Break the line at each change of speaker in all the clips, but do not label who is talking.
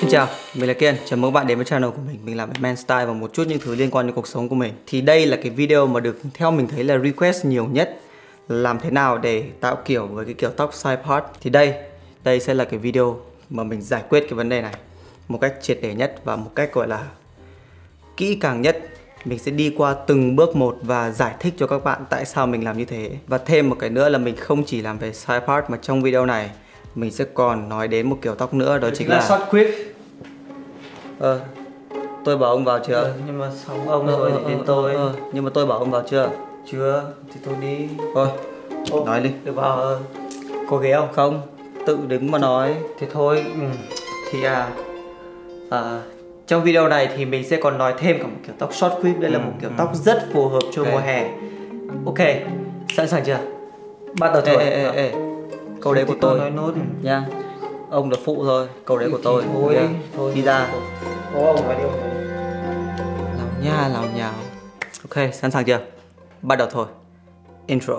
chào, mình là Kiên, chào mừng các bạn đến với channel của mình. Mình làm Man Style và một chút những thứ liên quan đến cuộc sống của mình. Thì đây là cái video mà được theo mình thấy là request nhiều nhất, làm thế nào để tạo kiểu với cái kiểu tóc side part. Thì đây sẽ là cái video mà mình giải quyết cái vấn đề này một cách triệt để nhất và một cách gọi là kỹ càng nhất. Mình sẽ đi qua từng bước một và giải thích cho các bạn tại sao mình làm như thế. Và thêm một cái nữa là mình không chỉ làm về side part mà trong video này mình sẽ còn nói đến một kiểu tóc nữa, đó chính là
short quick.
Tôi bảo ông vào chưa?
Nhưng mà xong ông rồi thì đến tôi.
Nhưng mà tôi bảo ông vào chưa?
Chưa, thì tôi đi.
Thôi, nói đi.
Được vào. Có ghé không?
Không, tự đứng mà nói.
Thì thôi. Thì trong video này thì mình sẽ còn nói thêm cả một kiểu tóc short quick. Đây là một kiểu tóc rất phù hợp cho mùa hè. Ok, sẵn sàng chưa? Bắt đầu thôi.
Câu đấy của tôi
nói nốt
nha. Ông là phụ thôi, câu đấy của tôi.
Thôi
đi ra.
Có ông phải đi.
Lào nhào. Ok, sẵn sàng chưa? Bắt đầu thôi. Intro.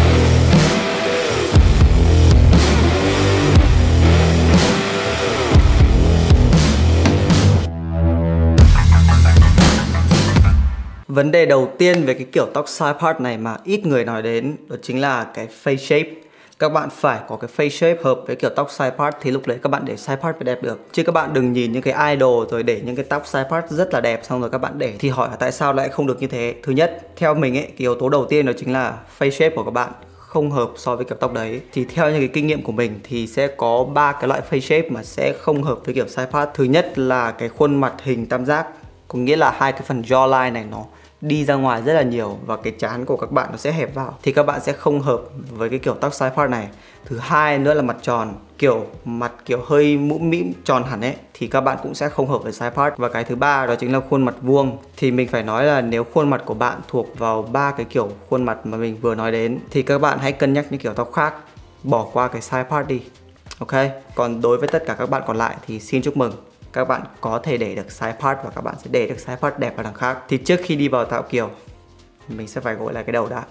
Vấn đề đầu tiên về cái kiểu tóc side part này mà ít người nói đến, đó chính là cái face shape. Các bạn phải có cái face shape hợp với kiểu tóc side part thì lúc đấy các bạn để side part mới đẹp được. Chứ các bạn đừng nhìn những cái idol rồi để những cái tóc side part rất là đẹp xong rồi các bạn để thì hỏi là tại sao lại không được như thế. Thứ nhất, theo mình ấy, cái yếu tố đầu tiên đó chính là face shape của các bạn không hợp so với kiểu tóc đấy. Thì theo những cái kinh nghiệm của mình thì sẽ có 3 cái loại face shape mà sẽ không hợp với kiểu side part. Thứ nhất là cái khuôn mặt hình tam giác, có nghĩa là hai cái phần jawline này nó đi ra ngoài rất là nhiều và cái trán của các bạn nó sẽ hẹp vào thì các bạn sẽ không hợp với cái kiểu tóc side part này. Thứ hai nữa là mặt tròn, mặt hơi mũm mĩm tròn hẳn ấy thì các bạn cũng sẽ không hợp với side part. Và cái thứ ba đó chính là khuôn mặt vuông. Thì mình phải nói là nếu khuôn mặt của bạn thuộc vào 3 cái kiểu khuôn mặt mà mình vừa nói đến thì các bạn hãy cân nhắc những kiểu tóc khác, bỏ qua cái side part đi. Ok, còn đối với tất cả các bạn còn lại thì xin chúc mừng, các bạn có thể để được side part và các bạn sẽ để được side part đẹp ở đằng khác. Thì trước khi đi vào tạo kiểu mình sẽ phải gội lại cái đầu đã.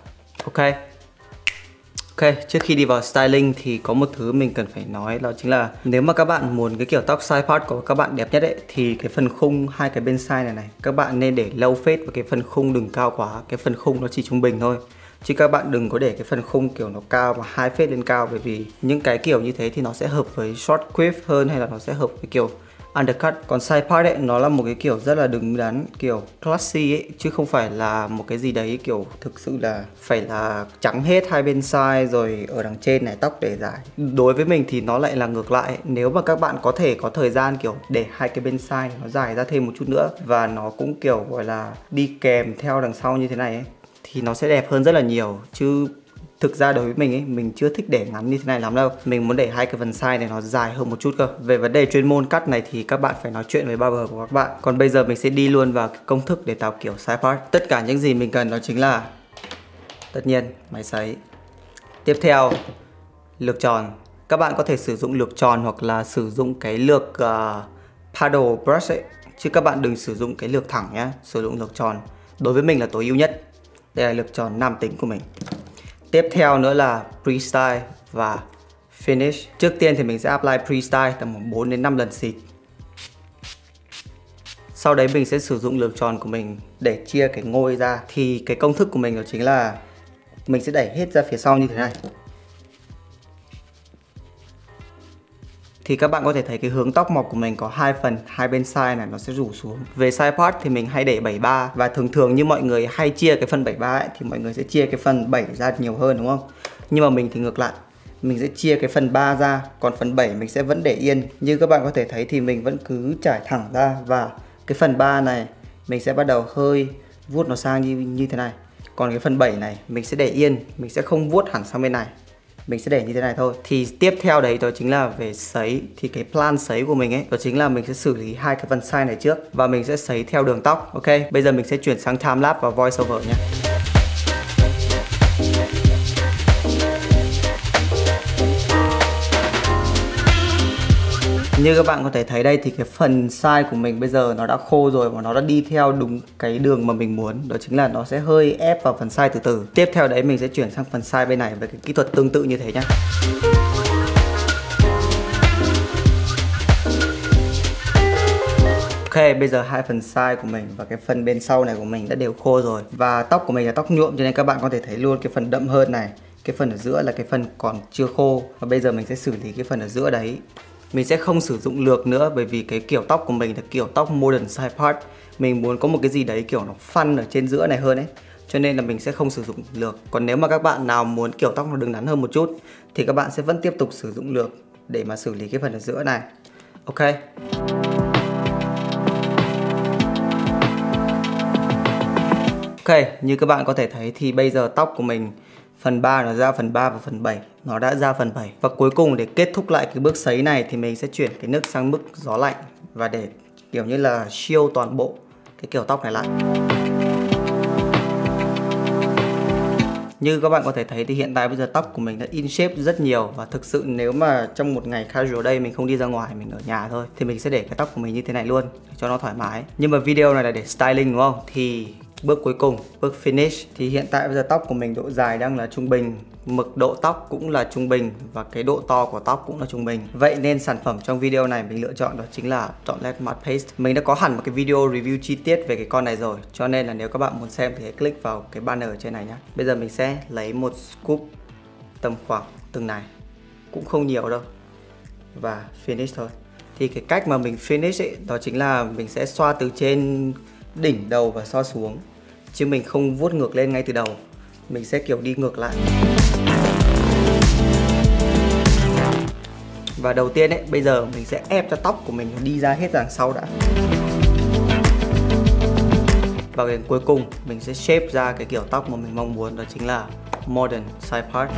Ok, trước khi đi vào styling thì có một thứ mình cần phải nói, đó chính là nếu mà các bạn muốn cái kiểu tóc side part của các bạn đẹp nhất ấy thì cái phần khung hai cái bên side này các bạn nên để low fade và cái phần khung đừng cao quá, cái phần khung nó chỉ trung bình thôi. Chứ các bạn đừng có để cái phần khung kiểu nó cao và high fade lên cao, bởi vì những cái kiểu như thế thì nó sẽ hợp với short quiff hơn hay là nó sẽ hợp với kiểu undercut. Còn side part ấy nó là một cái kiểu rất là đứng đắn, kiểu classy ấy, chứ không phải là một cái gì đấy kiểu thực sự là phải là trắng hết hai bên side rồi ở đằng trên này tóc để dài. Đối với mình thì nó lại là ngược lại. Nếu mà các bạn có thể có thời gian kiểu để hai cái bên side nó dài ra thêm một chút nữa và nó cũng kiểu gọi là đi kèm theo đằng sau như thế này ấy, thì nó sẽ đẹp hơn rất là nhiều. Chứ thực ra đối với mình ấy, mình chưa thích để ngắn như thế này lắm đâu. Mình muốn để hai cái phần side này nó dài hơn một chút cơ. Về vấn đề chuyên môn cắt này thì các bạn phải nói chuyện với barber của các bạn. Còn bây giờ mình sẽ đi luôn vào cái công thức để tạo kiểu side part. Tất cả những gì mình cần đó chính là, tất nhiên, máy sấy. Tiếp theo, lược tròn. Các bạn có thể sử dụng lược tròn hoặc là sử dụng cái lược paddle brush ấy. Chứ các bạn đừng sử dụng cái lược thẳng nhá. Sử dụng lược tròn đối với mình là tối ưu nhất. Đây là lược tròn nam tính của mình. Tiếp theo nữa là pre-style và finish. Trước tiên thì mình sẽ apply pre-style tầm 4 đến 5 lần xịt. Sau đấy mình sẽ sử dụng lược tròn của mình để chia cái ngôi ra. Thì cái công thức của mình đó chính là mình sẽ đẩy hết ra phía sau như thế này. Thì các bạn có thể thấy cái hướng tóc mọc của mình có hai phần, hai bên side này nó sẽ rủ xuống. Về side part thì mình hay để 73 và thường như mọi người hay chia cái phần 73 ấy thì mọi người sẽ chia cái phần 7 ra nhiều hơn, đúng không? Nhưng mà mình thì ngược lại. Mình sẽ chia cái phần 3 ra, còn phần 7 mình sẽ vẫn để yên. Như các bạn có thể thấy thì mình vẫn cứ trải thẳng ra và cái phần 3 này mình sẽ bắt đầu hơi vuốt nó sang như thế này. Còn cái phần 7 này mình sẽ để yên, mình sẽ không vuốt hẳn sang bên này. Mình sẽ để như thế này thôi. Thì tiếp theo đấy đó chính là về sấy. Thì cái plan sấy của mình ấy, đó chính là mình sẽ xử lý hai cái phần side này trước và mình sẽ sấy theo đường tóc. Ok, bây giờ mình sẽ chuyển sang time lapse và voice over nhé. Như các bạn có thể thấy đây thì cái phần side của mình bây giờ nó đã khô rồi và nó đã đi theo đúng cái đường mà mình muốn. Đó chính là nó sẽ hơi ép vào phần side từ từ. Tiếp theo đấy mình sẽ chuyển sang phần side bên này với cái kỹ thuật tương tự như thế nhé. Ok, bây giờ hai phần side của mình và cái phần bên sau này của mình đã đều khô rồi. Và tóc của mình là tóc nhuộm cho nên các bạn có thể thấy luôn cái phần đậm hơn này. Cái phần ở giữa là cái phần còn chưa khô. Và bây giờ mình sẽ xử lý cái phần ở giữa đấy. Mình sẽ không sử dụng lược nữa bởi vì cái kiểu tóc của mình là kiểu tóc modern side part. Mình muốn có một cái gì đấy kiểu nó fun ở trên giữa này hơn ấy. Cho nên là mình sẽ không sử dụng lược. Còn nếu mà các bạn nào muốn kiểu tóc nó đứng đắn hơn một chút thì các bạn sẽ vẫn tiếp tục sử dụng lược để mà xử lý cái phần ở giữa này. Ok. Ok, như các bạn có thể thấy thì bây giờ tóc của mình phần 3 nó ra phần 3 và phần 7 nó đã ra phần 7. Và cuối cùng để kết thúc lại cái bước sấy này thì mình sẽ chuyển cái nước sang mức gió lạnh và để kiểu như là shield toàn bộ cái kiểu tóc này lại. Như các bạn có thể thấy thì hiện tại bây giờ tóc của mình đã in shape rất nhiều. Và thực sự nếu mà trong một ngày casual day mình không đi ra ngoài, mình ở nhà thôi, thì mình sẽ để cái tóc của mình như thế này luôn để cho nó thoải mái. Nhưng mà video này là để styling đúng không? Thì bước cuối cùng, bước finish. Thì hiện tại bây giờ tóc của mình độ dài đang là trung bình, mực độ tóc cũng là trung bình và cái độ to của tóc cũng là trung bình. Vậy nên sản phẩm trong video này mình lựa chọn đó chính là Gauntlet Matte Paste. Mình đã có hẳn một cái video review chi tiết về cái con này rồi, cho nên là nếu các bạn muốn xem thì hãy click vào cái banner ở trên này nhé. Bây giờ mình sẽ lấy một scoop tầm khoảng từng này, cũng không nhiều đâu, và finish thôi. Thì cái cách mà mình finish ấy, đó chính là mình sẽ xoa từ trên đỉnh đầu và xoa xuống, chứ mình không vuốt ngược lên ngay từ đầu. Mình sẽ kiểu đi ngược lại. Và đầu tiên ấy, bây giờ mình sẽ ép cho tóc của mình đi ra hết đằng sau đã. Và đến cuối cùng mình sẽ shape ra cái kiểu tóc mà mình mong muốn, đó chính là modern side part.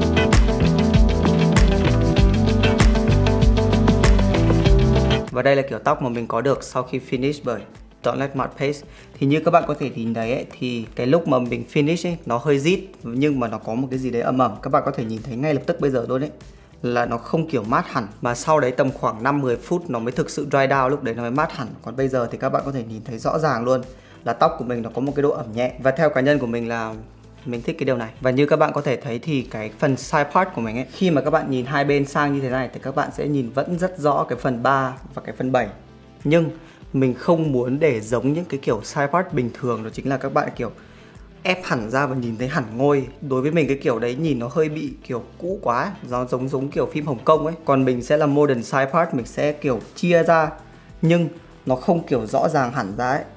Và đây là kiểu tóc mà mình có được sau khi finish bởi Gauntlet Matte Paste. Thì như các bạn có thể nhìn thấy ấy, thì cái lúc mà mình finish ấy, nó hơi rít nhưng mà nó có một cái gì đấy ẩm ẩm. Các bạn có thể nhìn thấy ngay lập tức bây giờ luôn đấy, là nó không kiểu mát hẳn, mà sau đấy tầm khoảng 5-10 phút nó mới thực sự dry down, lúc đấy nó mới mát hẳn. Còn bây giờ thì các bạn có thể nhìn thấy rõ ràng luôn là tóc của mình nó có một cái độ ẩm nhẹ. Và theo cá nhân của mình là mình thích cái điều này. Và như các bạn có thể thấy thì cái phần side part của mình ấy, khi mà các bạn nhìn hai bên sang như thế này thì các bạn sẽ nhìn vẫn rất rõ cái phần 3 và cái phần 7. Nhưng mình không muốn để giống những cái kiểu side part bình thường, đó chính là các bạn kiểu ép hẳn ra và nhìn thấy hẳn ngôi. Đối với mình cái kiểu đấy nhìn nó hơi bị kiểu cũ quá ấy. Nó giống kiểu phim Hồng Kông ấy. Còn mình sẽ là modern side part, mình sẽ kiểu chia ra nhưng nó không kiểu rõ ràng hẳn ra ấy.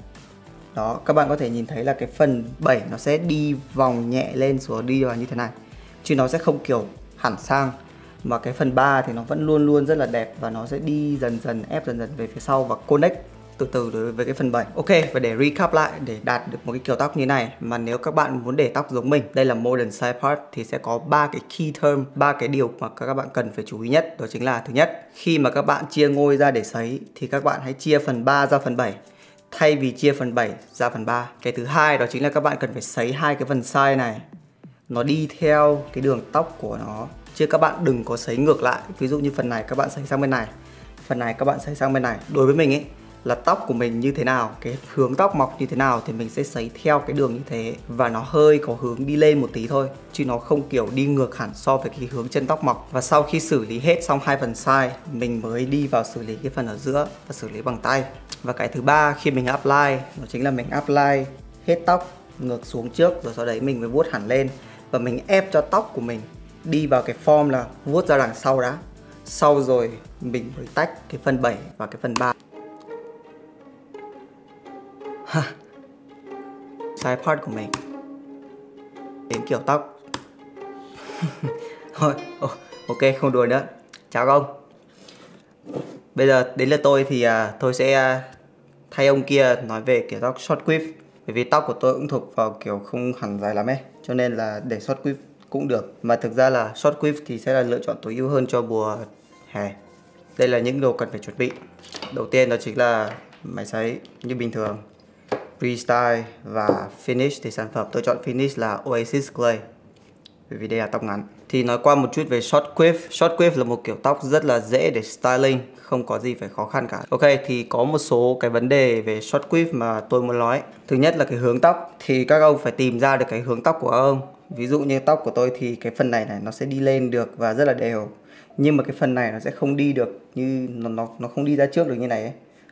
Đó, các bạn có thể nhìn thấy là cái phần 7 nó sẽ đi vòng nhẹ lên xuống, đi vào như thế này, chứ nó sẽ không kiểu hẳn sang. Mà cái phần 3 thì nó vẫn luôn luôn rất là đẹp và nó sẽ đi dần dần, ép dần dần về phía sau và connect từ từ đối với cái phần 7. Ok, và để recap lại, để đạt được một cái kiểu tóc như này mà nếu các bạn muốn để tóc giống mình, đây là modern side part, thì sẽ có 3 cái key term, 3 cái điều mà các bạn cần phải chú ý nhất. Đó chính là thứ nhất, khi mà các bạn chia ngôi ra để sấy thì các bạn hãy chia phần 3 ra phần 7 thay vì chia phần 7 ra phần 3. Cái thứ hai đó chính là các bạn cần phải sấy hai cái phần side này nó đi theo cái đường tóc của nó, chứ các bạn đừng có sấy ngược lại. Ví dụ như phần này các bạn sấy sang bên này, phần này các bạn sấy sang bên này. Đối với mình ấy, là tóc của mình như thế nào, cái hướng tóc mọc như thế nào thì mình sẽ sấy theo cái đường như thế, và nó hơi có hướng đi lên một tí thôi, chứ nó không kiểu đi ngược hẳn so với cái hướng chân tóc mọc. Và sau khi xử lý hết xong hai phần side, mình mới đi vào xử lý cái phần ở giữa và xử lý bằng tay. Và cái thứ ba khi mình apply, đó chính là mình apply hết tóc ngược xuống trước, rồi sau đấy mình mới vuốt hẳn lên và mình ép cho tóc của mình đi vào cái form là vuốt ra đằng sau đã. Sau rồi mình mới tách cái phần 7 và cái phần 3. Side part của mình đến kiểu tóc. Thôi, ok, không đùa nữa. Chào các ông. Bây giờ đến lượt tôi thì tôi sẽ thay ông kia nói về kiểu tóc short quiff. Bởi vì tóc của tôi cũng thuộc vào kiểu không hẳn dài lắm ấy, cho nên là để short quiff cũng được. Mà thực ra là short quiff thì sẽ là lựa chọn tối ưu hơn cho mùa hè. Đây là những đồ cần phải chuẩn bị. Đầu tiên đó chính là máy sấy như bình thường, freestyle và finish. Thì sản phẩm tôi chọn finish là Oasis Clay, bởi vì đây là tóc ngắn. Thì nói qua một chút về short quiff. Short quiff là một kiểu tóc rất là dễ để styling, không có gì phải khó khăn cả. Ok, thì có một số cái vấn đề về short quiff mà tôi muốn nói. Thứ nhất là cái hướng tóc. Thì các ông phải tìm ra được cái hướng tóc của các ông. Ví dụ như tóc của tôi thì cái phần này nó sẽ đi lên được và rất là đều, nhưng mà cái phần này nó sẽ không đi được, như nó không đi ra trước được như này ấy.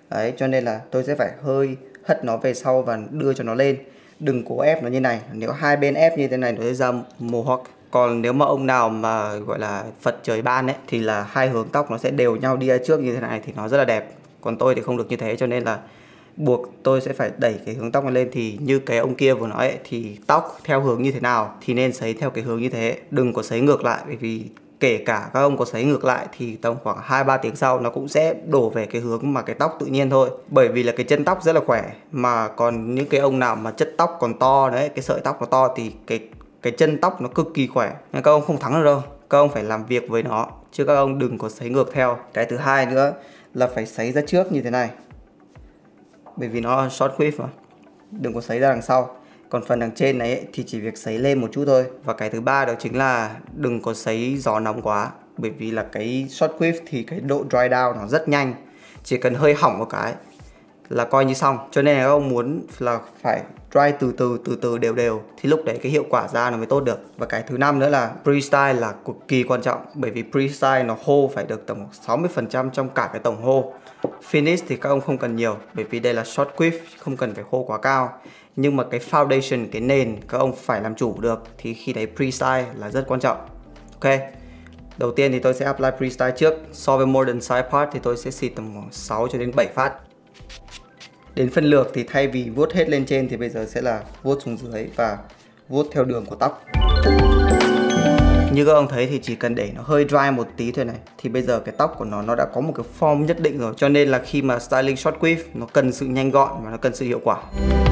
Đấy, cho nên là tôi sẽ phải hơi hất nó về sau và đưa cho nó lên. Đừng cố ép nó như này. Nếu hai bên ép như thế này nó sẽ ra mohawk. Còn nếu mà ông nào mà gọi là Phật trời ban ấy thì là hai hướng tóc nó sẽ đều nhau đi ra trước như thế này thì nó rất là đẹp. Còn tôi thì không được như thế, cho nên là buộc tôi sẽ phải đẩy cái hướng tóc này lên. Thì như cái ông kia vừa nói ấy, thì tóc theo hướng như thế nào thì nên sấy theo cái hướng như thế. Đừng có sấy ngược lại, bởi vì kể cả các ông có sấy ngược lại thì tầm khoảng 2-3 tiếng sau nó cũng sẽ đổ về cái hướng mà cái tóc tự nhiên thôi. Bởi vì là cái chân tóc rất là khỏe. Mà còn những cái ông nào mà chất tóc còn to đấy, cái sợi tóc nó to thì cái chân tóc nó cực kỳ khỏe, nên các ông không thắng được đâu. Các ông phải làm việc với nó, chứ các ông đừng có sấy ngược theo. Cái thứ hai nữa là phải sấy ra trước như thế này, bởi vì nó short quiff mà. Đừng có sấy ra đằng sau. Còn phần đằng trên này ấy, thì chỉ việc sấy lên một chút thôi. Và cái thứ ba đó chính là đừng có sấy gió nóng quá, bởi vì là cái short quiff thì cái độ dry down nó rất nhanh. Chỉ cần hơi hỏng một cái là coi như xong. Cho nên là các ông muốn là phải dry từ từ đều thì lúc đấy cái hiệu quả ra nó mới tốt được. Và cái thứ năm nữa là pre-style là cực kỳ quan trọng, bởi vì pre-style nó hô phải được tầm 60% trong cả cái tổng hô. Finish thì các ông không cần nhiều, bởi vì đây là short quiff, không cần phải hô quá cao. Nhưng mà cái foundation, cái nền các ông phải làm chủ được, thì khi đấy pre-style là rất quan trọng. Ok, đầu tiên thì tôi sẽ apply pre-style trước. So với modern side part thì tôi sẽ xịt tầm khoảng 6 cho đến 7 phát. Đến phân lược thì thay vì vuốt hết lên trên thì bây giờ sẽ là vuốt xuống dưới và vuốt theo đường của tóc. Như các ông thấy thì chỉ cần để nó hơi dry một tí thôi này, thì bây giờ cái tóc của nó đã có một cái form nhất định rồi. Cho nên là khi mà styling short quiff nó cần sự nhanh gọn và nó cần sự hiệu quả.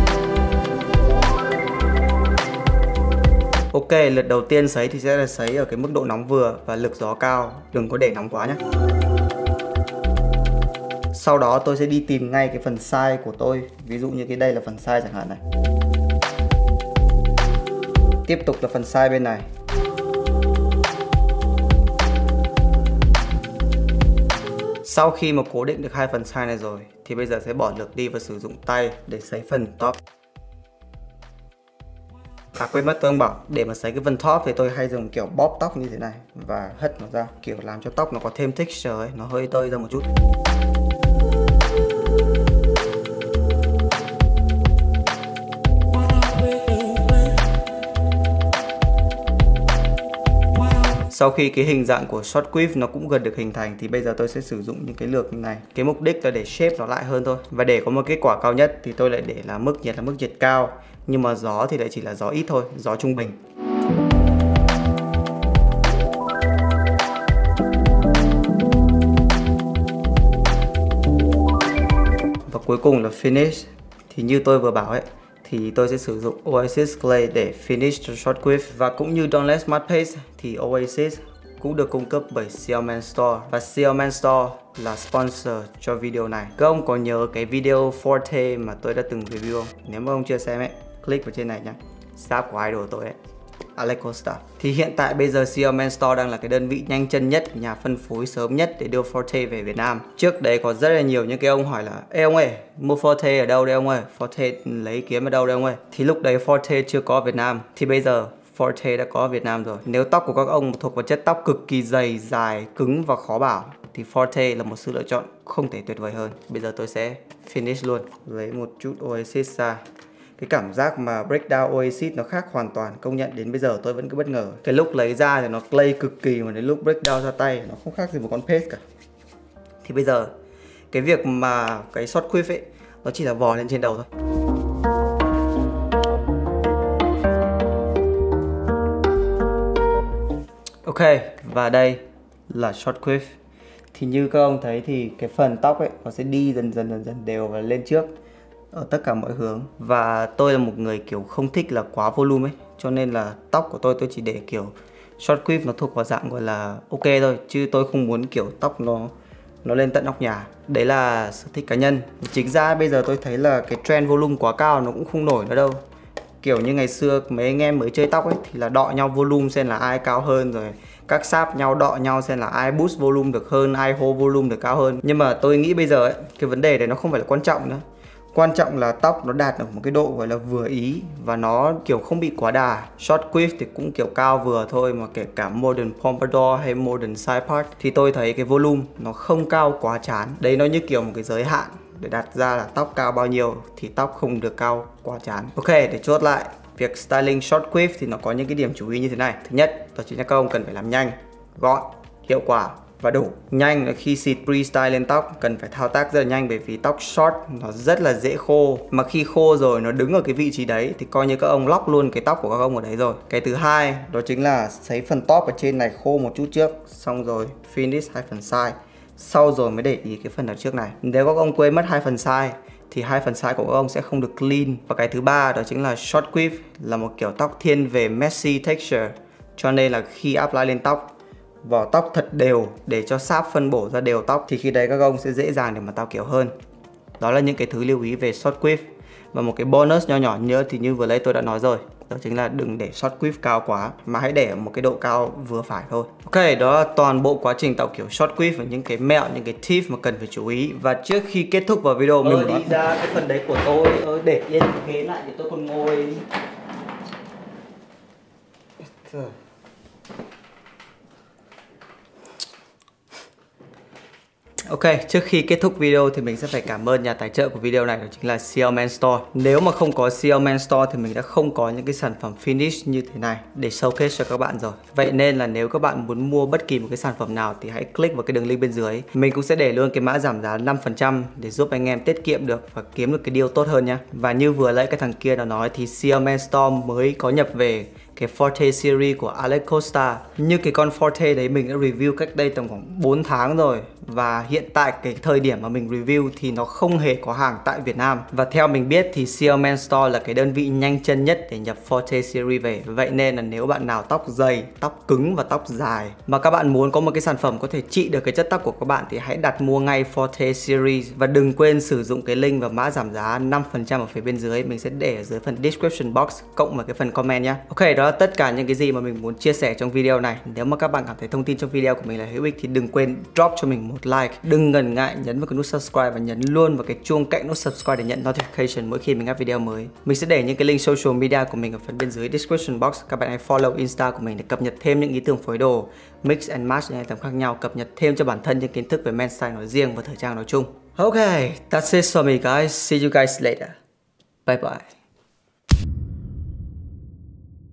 Ok, lượt đầu tiên sấy thì sẽ là sấy ở cái mức độ nóng vừa và lực gió cao, đừng có để nóng quá nhé. Sau đó tôi sẽ đi tìm ngay cái phần size của tôi. Ví dụ như cái đây là phần size chẳng hạn này. Tiếp tục là phần size bên này. Sau khi mà cố định được hai phần size này rồi thì bây giờ sẽ bỏ lược đi và sử dụng tay để sấy phần top. À quên mất, tôi không bảo, để mà sấy cái phần top thì tôi hay dùng kiểu bóp tóc như thế này và hất nó ra, kiểu làm cho tóc nó có thêm texture ấy, nó hơi tơi ra một chút. Sau khi cái hình dạng của short quiff nó cũng gần được hình thành thì bây giờ tôi sẽ sử dụng những cái lược như này. Cái mục đích là để shape nó lại hơn thôi. Và để có một kết quả cao nhất thì tôi lại để là mức nhiệt cao. Nhưng mà gió thì lại chỉ là gió ít thôi, gió trung bình. Và cuối cùng là finish. Thì như tôi vừa bảo ấy, thì tôi sẽ sử dụng Oasis Clay để finish cho short quiff. Và cũng như Don't Let Matte Paste thì Oasis cũng được cung cấp bởi CLMan Store. Và CLMan Store là sponsor cho video này. Các ông có nhớ cái video Forte mà tôi đã từng review không? Nếu mà ông chưa xem ấy, click vào trên này nhá. Staff của idol tôi ấy, Alex Costa. Thì hiện tại bây giờ CLMan Store đang là cái đơn vị nhanh chân nhất, nhà phân phối sớm nhất để đưa Forte về Việt Nam. Trước đấy có rất là nhiều những cái ông hỏi là: ê ông ơi, mua Forte ở đâu đây ông ơi? Forte lấy kiếm ở đâu đây ông ơi? Thì lúc đấy Forte chưa có ở Việt Nam. Thì bây giờ Forte đã có ở Việt Nam rồi. Nếu tóc của các ông thuộc vào chất tóc cực kỳ dày, dài, cứng và khó bảo thì Forte là một sự lựa chọn không thể tuyệt vời hơn. Bây giờ tôi sẽ finish luôn. Lấy một chút Oasis ra. Cái cảm giác mà breakdown Oasis nó khác hoàn toàn, công nhận đến bây giờ tôi vẫn cứ bất ngờ. Cái lúc lấy ra thì nó clay cực kỳ, mà đến lúc breakdown ra tay nó không khác gì một con paste cả. Thì bây giờ cái việc mà cái short quiff ấy nó chỉ là vò lên trên đầu thôi. Ok, và đây là short quiff. Thì như các ông thấy thì cái phần tóc ấy nó sẽ đi dần đều và lên trước ở tất cả mọi hướng. Và tôi là một người kiểu không thích là quá volume ấy, cho nên là tóc của tôi chỉ để kiểu short quiff nó thuộc vào dạng gọi là ok thôi, chứ tôi không muốn kiểu tóc nó lên tận nóc nhà. Đấy là sở thích cá nhân. Chính ra bây giờ tôi thấy là cái trend volume quá cao nó cũng không nổi nữa đâu. Kiểu như ngày xưa mấy anh em mới chơi tóc ấy thì là đọ nhau volume xem là ai cao hơn, rồi các sáp nhau đọ nhau xem là ai boost volume được hơn, ai hold volume được cao hơn. Nhưng mà tôi nghĩ bây giờ ấy, cái vấn đề này nó không phải là quan trọng nữa. Quan trọng là tóc nó đạt được một cái độ gọi là vừa ý và nó kiểu không bị quá đà. Short quiff thì cũng kiểu cao vừa thôi, mà kể cả modern pompadour hay modern side part thì tôi thấy cái volume nó không cao quá chán. Đấy nó như kiểu một cái giới hạn để đặt ra là tóc cao bao nhiêu thì tóc không được cao quá chán. Ok, để chốt lại việc styling short quiff thì nó có những cái điểm chú ý như thế này. Thứ nhất, đó chính là các ông cần phải làm nhanh, gọn, hiệu quả và đủ. Nhanh là khi xịt pre-style lên tóc cần phải thao tác rất là nhanh, bởi vì tóc short nó rất là dễ khô, mà khi khô rồi nó đứng ở cái vị trí đấy thì coi như các ông lóc luôn cái tóc của các ông ở đấy rồi. Cái thứ hai đó chính là sấy phần top ở trên này khô một chút trước, xong rồi finish hai phần side, sau rồi mới để ý cái phần ở trước này. Nếu các ông quên mất hai phần side thì hai phần side của các ông sẽ không được clean. Và cái thứ ba đó chính là short quiff là một kiểu tóc thiên về messy texture, cho nên là khi apply lên tóc, vỏ tóc thật đều để cho sáp phân bổ ra đều tóc, thì khi đấy các ông sẽ dễ dàng để mà tạo kiểu hơn. Đó là những cái thứ lưu ý về short quiff. Và một cái bonus nho nhỏ nữa thì như vừa lấy tôi đã nói rồi, đó chính là đừng để short quiff cao quá, mà hãy để ở một cái độ cao vừa phải thôi. Ok, đó là toàn bộ quá trình tạo kiểu short quiff và những cái mẹo, những cái tip mà cần phải chú ý. Và trước khi kết thúc vào video mình đi ra cái phần đấy của tôi, để yên cái ghế lại để tôi còn ngồi. Ok, trước khi kết thúc video thì mình sẽ phải cảm ơn nhà tài trợ của video này, đó chính là CLman Store. Nếu mà không có CLman Store thì mình đã không có những cái sản phẩm finish như thế này để showcase cho các bạn rồi. Vậy nên là nếu các bạn muốn mua bất kỳ một cái sản phẩm nào thì hãy click vào cái đường link bên dưới. Mình cũng sẽ để luôn cái mã giảm giá 5% để giúp anh em tiết kiệm được và kiếm được cái deal tốt hơn nhé. Và như vừa nãy cái thằng kia nó nói thì CLman Store mới có nhập về cái Forte series của Alex Costa. Như cái con Forte đấy mình đã review cách đây tầm khoảng 4 tháng rồi, và hiện tại cái thời điểm mà mình review thì nó không hề có hàng tại Việt Nam. Và theo mình biết thì CLman Store là cái đơn vị nhanh chân nhất để nhập Forte series về. Vậy nên là nếu bạn nào tóc dày, tóc cứng và tóc dài mà các bạn muốn có một cái sản phẩm có thể trị được cái chất tóc của các bạn thì hãy đặt mua ngay Forte series. Và đừng quên sử dụng cái link và mã giảm giá 5% ở phía bên dưới. Mình sẽ để ở dưới phần description box cộng vào cái phần comment nhé. Ok, đó là tất cả những cái gì mà mình muốn chia sẻ trong video này. Nếu mà các bạn cảm thấy thông tin trong video của mình là hữu ích thì đừng quên drop cho mình một like. Đừng ngần ngại nhấn vào cái nút subscribe và nhấn luôn vào cái chuông cạnh nút subscribe để nhận notification mỗi khi mình up video mới. Mình sẽ để những cái link social media của mình ở phần bên dưới description box. Các bạn hãy follow Insta của mình để cập nhật thêm những ý tưởng phối đồ, mix and match những tầm khác nhau, cập nhật thêm cho bản thân những kiến thức về men's style nói riêng và thời trang nói chung. Ok, that's it for me guys. See you guys later. Bye bye.